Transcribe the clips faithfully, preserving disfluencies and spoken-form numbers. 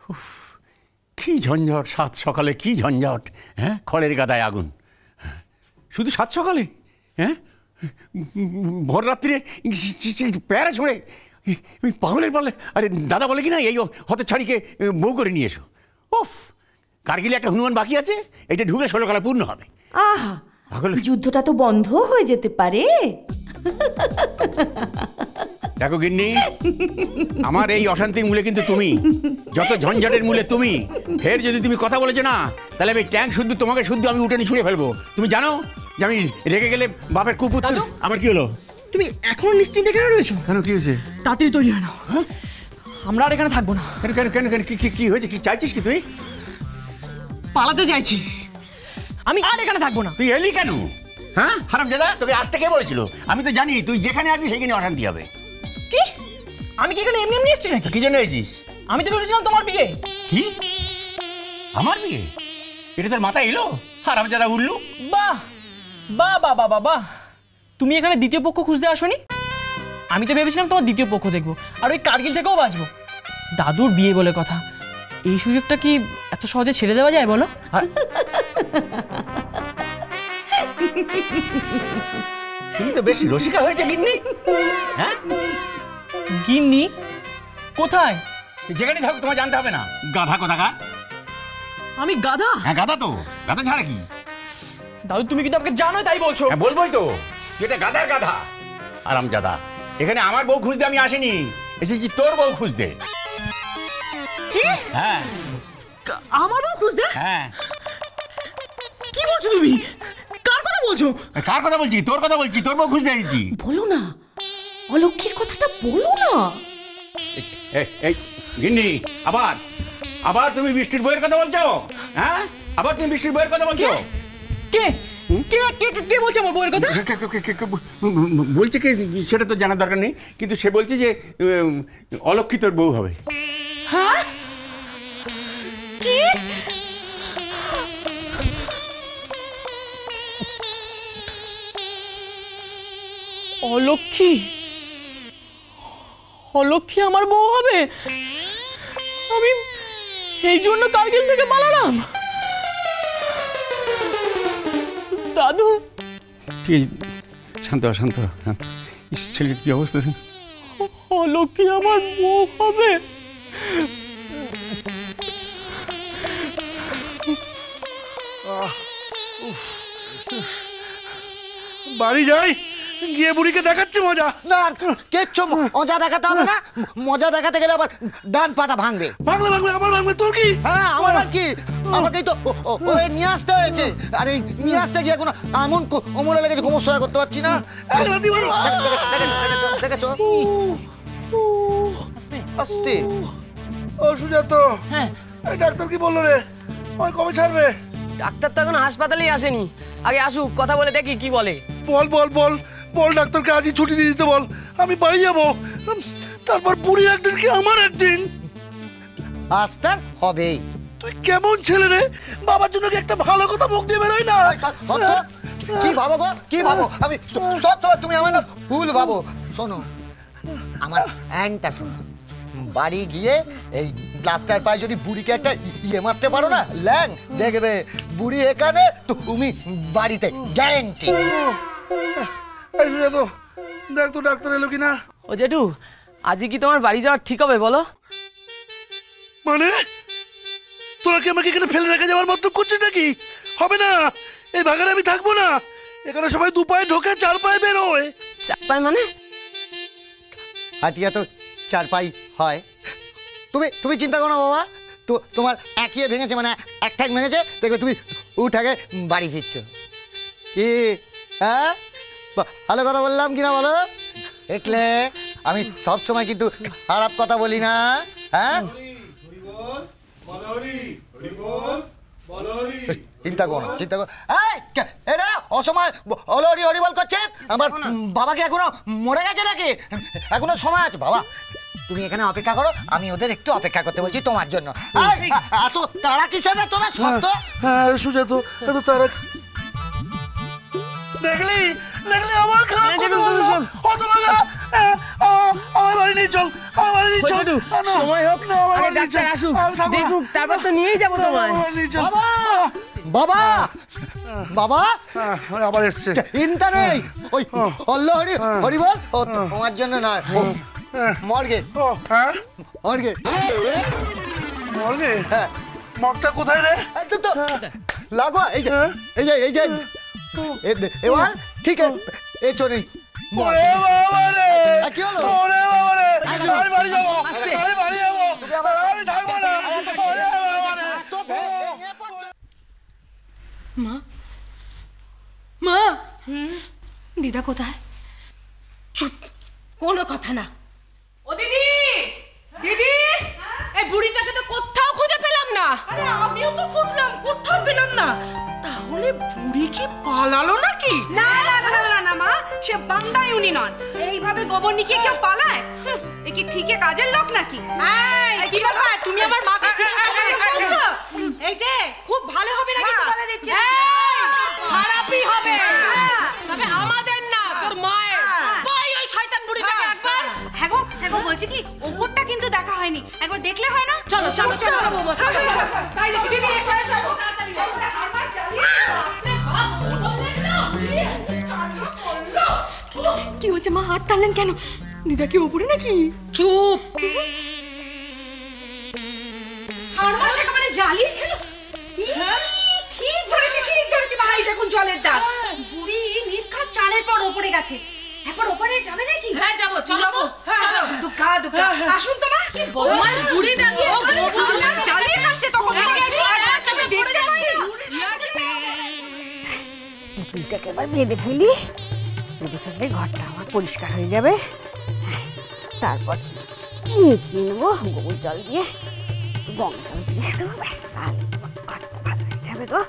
কি ঝঞ্ঝট, সাত সকালে কি ঝঞ্ঝট! হ্যাঁ, খড়ের গাদায় আগুন, শুধু সাত সকালে? হ্যাঁ, ভোর রাত্রিরে প্যারা ছোঁড়ে পাগলের পারলে। আরে দাদা বলে কি না, এই হতে ছাড়িকে বউ করে নিয়ে এসো। ওফ, কার্গিলে একটা হনুমান বাকি আছে, এটা ঢুকে ষোলো কালা পূর্ণ হবে। আহা, যুদ্ধটা তো বন্ধ হয়ে যেতে পারে। দেখো গিন্নি, আমার এই অশান্তির মূলে কিন্তু তুমি, যত ঝঞ্ঝাটের মূলে তুমি। ফের যদি তুমি কথা বলেছো না, তাহলে আমি ট্যাঙ্ক শুদ্ধ তোমাকে শুদ্ধ আমি উঠে ছুঁড়ে ফেলবো। তুমি জানো যে আমি রেগে গেলে বাপের কুপুত্র। আমার কি হলো? তুমি এখনো নিশ্চিন্তে কেন রয়েছো? কেন, কি হয়েছে? তাড়াতাড়ি তৈরি হয় না, আমরা আর এখানে থাকবো না। কেন কেন কেন কেন কি হয়েছে? কি চাইছিস কি তুই? পালাতে চাইছি, আমি আর এখানে থাকবো না। তুই এলি কেন? হ্যাঁ হারামজাদা, তোকে আসতে কে বলেছিল? আমি তো জানি তুই যেখানে আসবি সেখানে অশান্তি হবে। কি? আমি কি এখানে এমনি এমনি এসেছি নাকি? কি জন্য এসেছিস? আমি তো ভেবেছিলাম তোমার বিয়ে। কি? আমার বিয়ে? এটা তোর মাথায় এলো? হারামজাদা উল্লু! বাহ বাহ বাহ বাহ বাহ, তুমি এখানে দ্বিতীয় পক্ষ খুঁজতে আসোনি? আমি তো ভেবেছিলাম তোমার দ্বিতীয় পক্ষ দেখবো, আর ওই কার্গিল থেকেও বাঁচবো। দাদুর বিয়ে বলে কথা, এই সুযোগটা কি এত সহজে ছেড়ে দেওয়া যায় বলো? তুমি তো বেশ রসিকা হয়েছে গিন্নি। হ্যাঁ, গিন্নি কোথায়? যেখানে থাকো তোমার জানতে হবে না। গাধা কোথাকার! আমি গাধা? হ্যাঁ গাধা তো, গাধা ছাড়া কি? দাদু তুমি কিন্তু আমাকে জানো তাই বলছো? হ্যাঁ বলবোই তো, যেটা গাধার গাধা। হারামজাদা, এখানে আমার বউ খুঁজতে আমি আসিনি, এসেছি তোর বউ খুঁজতে। কি? হ্যাঁ, আমার বউ খুঁজতে? হ্যাঁ। কি বলছো তুমি? কার কথা বলছো? কার কথা বলছি? তোর কথা বলছি, তোর বউ খুঁজতে এসেছি। বলো না, অলক্ষীর কথাটা বলো না। এই গিন্নি, আবার আবার তুমি বৃষ্টির বইয়ের কথা বলছো? হ্যাঁ, আবার তুমি বৃষ্টির বইয়ের কথা বলছো? কে কে কে কে বলছে আমার বউয়ের কথা? বলছে কে সেটা তো জানার দরকার নেই, কিন্তু সে বলছে যে অলক্ষী তোর বউ হবে। হ্যাঁ? কি? অলক্ষী? অলক্ষী আমার বউ হবে? আমি এই জন্য কার্গিল থেকে পালালাম। দাদু, শান্ত শান্ত, ছেলের কি অবস্থা? অলক্ষী আমার বউ হবে? বাড়ি যাই, গিয়ে বুড়িকে দেখাচ্ছি মজা। না, কিচ্ছু মজা দেখাতে হবে না। মজা দেখাতে গেলে আবার ডান পাটা ভাঙবে। ভাঙলে ভাঙবে, আবার ভাঙবে। তোর কি? হ্যাঁ, আমার আর কি, আমাকেই তো ওই নিয়ে আসতে হয়েছে। আর এই নিয়ে আসতে গিয়ে কোনো এমন কোমরে লেগেছে, কোমর সহায় করতে পারছি না। দেখেছো? আস্তে। ও সুজাত, হ্যাঁ ডাক্তার কি বললো রে? আমায় কবে ছাড়বে? ডাক্তার তো এখন হাসপাতালেই আসেনি, আগে আসুক, কথা বলে দেখি কি বলে। বল বল বল বল, ডাক্তারকে আজই ছুটি দিয়ে দিতে বল। আমি বাড়ি যাবো, তারপর বুড়ি একদিন কি আমার একদিন। আসতে হবেই। তুই কেমন ছেলে রে? বাবার জন্য কি একটা ভালো কথা মুখ দিয়ে বেরোয় না? কি ভাবো গো, কি ভাবো? আমি সব সময় তুমি আমার না ভুল ভাবো। শোনো, আমার অ্যাংটা শোনো, বাড়ি গিয়ে এই প্লাস্টার পায়ে যদি বুড়িকে একটা ইয়ে মারতে পারো না, ল্যাং, দেখবে বুড়ি এখানে, তুমি বাড়িতে, গ্যারেন্টি। এই সুজাত, দেখ তো ডাক্তার এলো কিনা। ও জেঠু, আজকে কি তোমার বাড়ি যাওয়া ঠিক হবে বলো? মানে তোরা কি আমাকে এখানে ফেলে রেখে যাওয়ার মতো করছিস নাকি? হবে না, এই বাগানে আমি থাকবো না। এখানে সবাই দু পায়ে ঢোকে, চার পায়ে বেরোয়। চার পায়ে মানে? হাটিয়া তো চার পাই হয়। তুমি তুমি চিন্তা করো না বাবা, তো তোমার একিয়ে ভেঙেছে, মানে এক ঠ্যাক ভেঙেছে, দেখবে তুমি উঠাকে বাড়ি ফিরছো। কি হ্যাঁ, ভালো কথা বললাম কিনা বলো? দেখলে আমি সব সময় কিন্তু খারাপ কথা বলি না। হ্যাঁ, চিন্তা করো, চিন্তা করো। এরা অসময় হরি হরি বল করছে। আমার বাবাকে এখনো মরে গেছে নাকি? এখনো সময় আছে বাবা, তুমি এখানে অপেক্ষা করো, আমি ওদের একটু অপেক্ষা করতে বলছি তোমার জন্য। এত তারা কিসের না তোরা? সত্য হ্যাঁ সুজাত, এত তারা দেখলি দেখলে আমার খারাপ কথা বললো হতভাগা আমার বাড়ি নিয়ে চল আমার বাড়ি নিয়ে চল সময় হোক না আগে ডাক্তার আসুক দেখুক তারপর তো নিয়েই যাবো তোমায় বাবা বাবা আবার এসছে চিন্তা নেই ওই অল্ল হরি হরি বল ও তোমার জন্য নয় মর্গে ও হ্যাঁ মর্গে মর্গে হ্যাঁ মগটা কোথায় রে তো তো লাগো এই যে এই যে এই যে এবার ঠিক আছে এ চলে ওরে বাবা রে কি হলো ওরে বাবা রে আমি বাড়ি যাবো আমি বাড়ি যাবো আমি থাকবো না ওরে বাবা রে মা মা দিদা কোথায়? চুপ, কোনো কথা না। ও দিদি দিদি এই বুড়িটাকে তো কোথাও খুঁজে পেলাম না। আরে আমিও তো খুঁজলাম কোথাও পেলাম না। তাহলে বুড়ি কি পালালো নাকি? না না না না না মা, সে বান্দাই উনি নন। এইভাবে গোবর নিয়ে কেউ পালায়? এ কি ঠিকই কাজের লোক নাকি? এই কি ব্যাপার, তুমি আমার মাকে বলছো? এই যে খুব ভালো হবে না কিন্তু বলে দিচ্ছে। খারাপই হবে, তবে আমাদের না, তোর মায়ের। ওই ওই শয়তান বুড়িটাকে একবার। হ্যাঁ গো হ্যাঁ গো, বলছি কি ওপরটা কিন্তু দেখা হয়নি, একবার দেখলে হয় না? চলো চলো চলো তাই দিদি এসো এসো এসো তাড়াতাড়ি। কি হচ্ছে মা, হাত টানলেন কেন? দিদা কি ওপরে নাকি? চুপ, আর মাস একেবারে জ্বালিয়ে খেলো। ঠিক ধরেছে ঠিক ধরেছে ভাই, দেখুন জলের দাগ। বুড়ি নির্ঘাত চালের পর ওপরে গেছে, একবার ওপরে যাবে নাকি? হ্যাঁ যাবো, চলো চলো। দুঃখা দুঃখা আসুন তো মা। কি বদমাশ বুড়ি দেখো, গোবর জ্বালিয়ে খাচ্ছে তখন। দেখতে পাচ্ছি পুতুলটাকে এবার বেঁধে ফেলি, বেঁধে ফেললে ঘরটা আমার পরিষ্কার হয়ে যাবে। তারপর কিনবো গোবর জল দিয়ে, গঙ্গা জল দিয়ে দেবো, ব্যাস তাহলে ঘরটা ভালো হয়ে যাবে গো।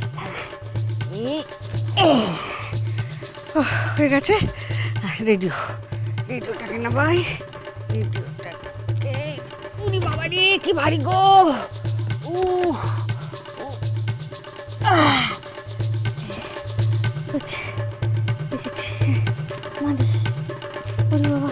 হয়ে গেছে, রেডিও রেডিওটাকে না ভাই, রেডিওটাকে উনি বাবা রে কি ভারী গো। উ দেখেছি মাদি, ওরে বাবা।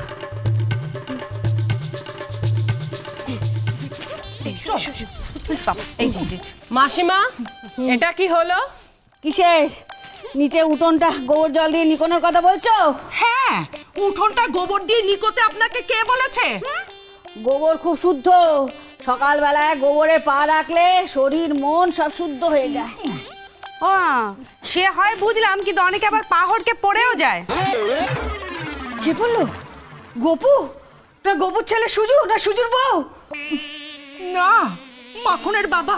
মাসিমা, এটা কি হলো? কিসের নিচে উঠোনটা গোবর জল দিয়ে নিকোনোর কথা বলছো? হ্যাঁ, উঠোনটা গোবর দিয়ে নিকোতে আপনাকে কে বলেছে? গোবর খুব শুদ্ধ, সকালবেলায় গোবরে পা রাখলে শরীর মন সব শুদ্ধ হয়ে যায়। ও সে হয় বুঝলাম, কিন্তু অনেকে আবার পাহড়কে পড়েও যায়। কে বললো? গোপু না গোপুর ছেলে সুজু না সুজুর বউ? না, মাখনের বাবা।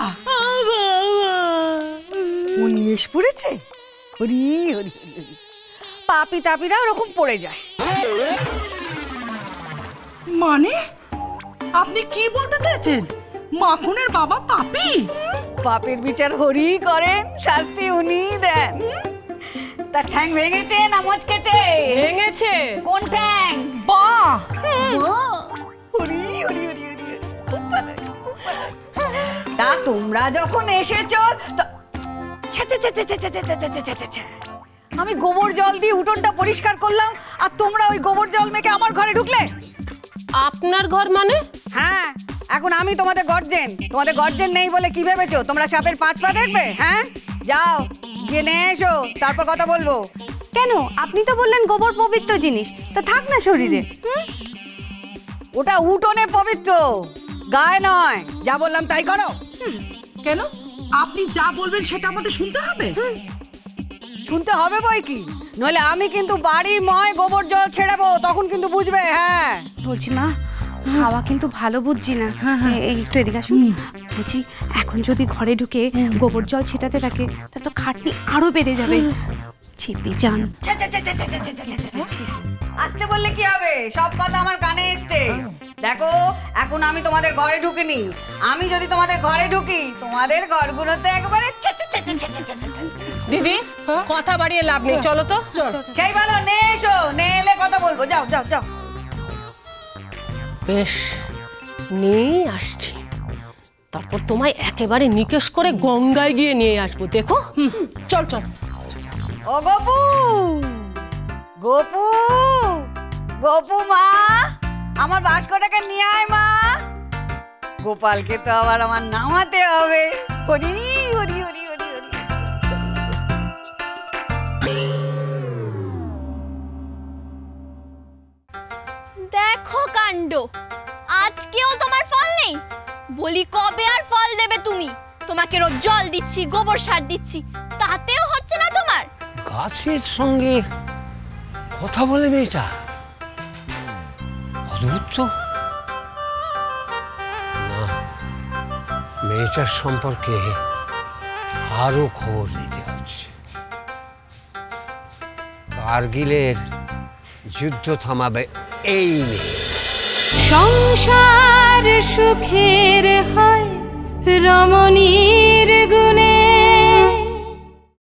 উনিশ পড়েছে? হরি হরি হরি, পাপি তাপিরা ওরকম পড়ে যায়। মানে আপনি কি বলতে চাইছেন? মাখনের বাবা পাপী? পাপের বিচার হরি করেন, শাস্তি উনি দেন। তার ঠ্যাং ভেঙেছে না মচকেছে? ভেঙেছে। কোন ঠ্যাং? বাহ, হরি হরি হরি হরি, খুব ভালো, খুব ভালো। তা তোমরা যখন এসেছো তো- ছ্যা, ছ্যা, ছ্যা, ছ্যা, ছ্যা, ছ্যা, ছ্যা, ছ্যা, ছ্যা, ছ্যা। আমি গোবর জল দিয়ে উঠোনটা পরিষ্কার করলাম, আর তোমরা ওই গোবর জল মেখে আমার ঘরে ঢুকলে। আপনার ঘর মানে? হ্যাঁ, এখন আমি তোমাদের গর্জেন, তোমাদের গর্জেন নেই বলে কি ভেবেছো তোমরা সাপের পাঁচ পা দেখবে? হ্যাঁ যাও জেনে এসো, তারপর কথা বলবো। কেন, আপনি তো বললেন গোবর পবিত্র জিনিস, তো থাক না শরীরে। ওটা উঠোনে পবিত্র, গায়ে নয়। যা বললাম তাই করো। কেন আপনি যা বলবেন সেটা আমাদের শুনতে হবে? শুনতে হবে বই কি, নইলে আমি কিন্তু বাড়ি ময় গোবর জল ছেড়াবো, তখন কিন্তু বুঝবে। হ্যাঁ বলছি মা, হাওয়া কিন্তু ভালো বুঝছি না, এই একটু এদিকে আসুন। বলছি এখন যদি ঘরে ঢুকে গোবর জল ছেটাতে থাকে, তাহলে তো খাটনি আরো বেড়ে যাবে। চিপি যান। আসতে বললে কি হবে, সব কথা আমার কানে এসছে। দেখো এখন আমি তোমাদের ঘরে ঢুকিনি, আমি যদি তোমাদের ঘরে ঢুকি তোমাদের ঘরগুলোতে একবারে দিদি কথা বাড়িয়ে লাভ নেই, চলো তো। সেই ভালো, নে এসো, নে এলে কথা বলবো। যাও যাও যাও। বেশ, নিয়ে আসছি, তারপর তোমায় একেবারে নিকেশ করে গঙ্গায় গিয়ে নিয়ে আসবো, দেখো। চল চল। ও গপু, গোপু গোপু মা, আমার বাস্কটাকে নিয়ে আয় মা। গোপালকে তো আবার আমার নামাতে হবে। হরি হরি হরি হরি হরি। দেখো কাণ্ড, আজকেও তোমার ফল নেই। বলি কবে আর ফল দেবে তুমি? তোমাকে রোজ জল দিচ্ছি, গোবর সার দিচ্ছি, তাতেও হচ্ছে না তোমার। গাছের সঙ্গে কথা বলে মেয়েটা, অদ্ভুত তো। না, মেয়েটার সম্পর্কে আরো খবর নিতে হচ্ছে। কার্গিলের যুদ্ধ থামাবে এই মেয়ে। সংসার সুখের হয় রমণীর গুণে।